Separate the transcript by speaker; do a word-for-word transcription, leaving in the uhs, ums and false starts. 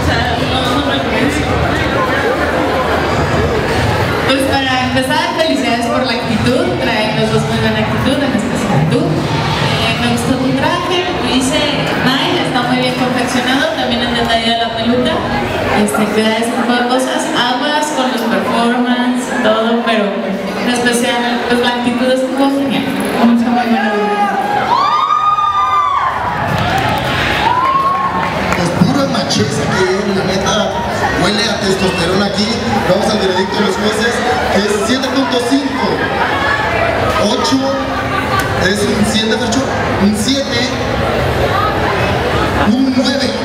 Speaker 1: O sea, no, no me convence.
Speaker 2: Pues para empezar, felicidades por la actitud, traen los dos muy buena actitud, en especial tú. Eh, me gustó tu traje, lo hice Nile, está muy bien confeccionado, también el detalle de la peluca, este, cuida ese tipo de cosas, aguas con los performance y todo, pero en especial, pues la actitud estuvo genial, mucha muy buena.
Speaker 3: Pues pura macheza aquí, la neta, huele a testosterona aquí. Vamos al veredicto de los jueces, que es siete punto cinco, ocho, es un siete, un siete, un nueve.